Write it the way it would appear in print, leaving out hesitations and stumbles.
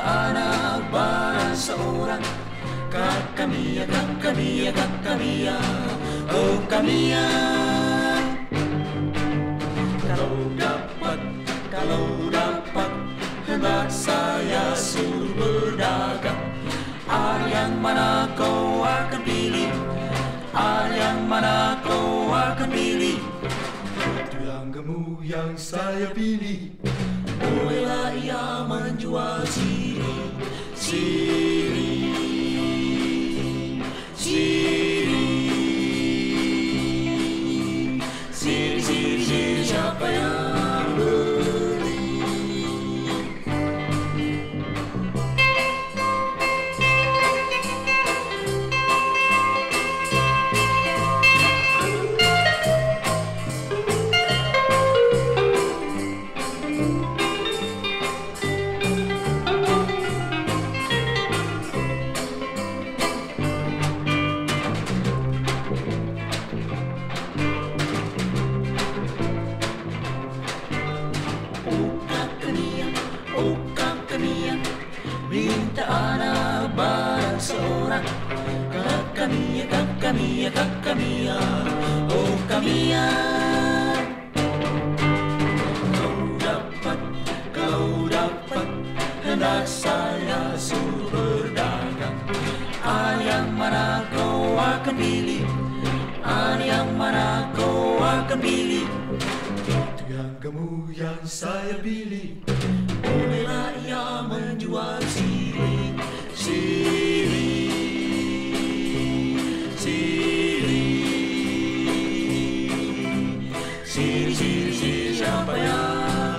anak barang seorang. Kakak Mia, kakak Mia, kakak Mia, oh Kak Mia. Kalau dapat hendak saya suruh berdagang. Ada yang mana kau akan pilih? Ada yang mana kau akan pilih? Itu yang gemuk yang saya pilih. Bolehlah ia menjual sirih, sirih, sirih, sirih, sirih, sirih, siapa yang beli? Oh kakak Mia, minta anak barang seorang. Kakak Mia, kakak Mia, kakak Mia, oh Kak Mia. Kalau dapat hendak saya suruh berdagang. Ada yang mana kau akan pilih? Ada yang mana kau akan pilih? Itu yang gemuk yang saya pilih. Bolehlah ia menjual sirih, sirih, sirih, sirih, sirih, sirih, siapa yang